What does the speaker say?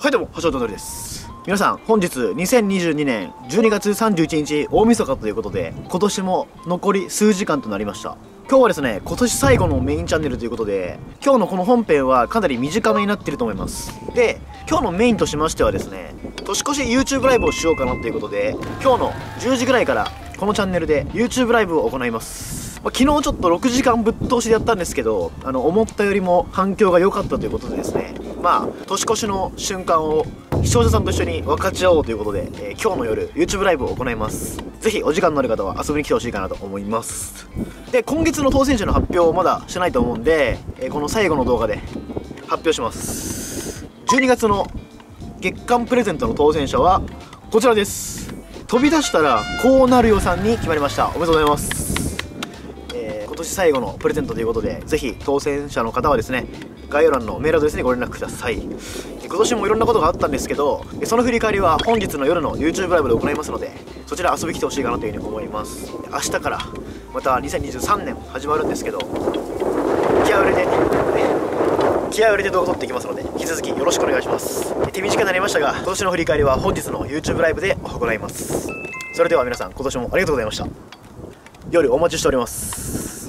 はいどうも、橋本のりです。皆さん、本日2022年12月31日大晦日ということで、今年も残り数時間となりました。今日はですね、今年最後のメインチャンネルということで、今日のこの本編はかなり短めになっていると思います。で、今日のメインとしましてはですね、年越し YouTube ライブをしようかなということで、今日の10時ぐらいからこのチャンネルで YouTube ライブを行います。昨日ちょっと6時間ぶっ通しでやったんですけど、思ったよりも反響が良かったということでですね、年越しの瞬間を視聴者さんと一緒に分かち合おうということで、今日の夜 YouTube ライブを行います。ぜひお時間のある方は遊びに来てほしいかなと思います。で、今月の当選者の発表をまだしてないと思うんで、この最後の動画で発表します。12月の月間プレゼントの当選者はこちらです。飛び出したらこうなるよさんに決まりました。おめでとうございます。今年最後のプレゼントということで、ぜひ当選者の方はですね、概要欄のメールアドレスにご連絡ください。今年もいろんなことがあったんですけど、その振り返りは本日の夜の YouTube ライブで行いますので、そちら遊びに来てほしいかなというふうに思います。明日からまた2023年始まるんですけど、気合を入れて動画撮っていきますので、引き続きよろしくお願いします。手短になりましたが、今年の振り返りは本日の YouTube ライブで行います。それでは皆さん、今年もありがとうございました。夜お待ちしております。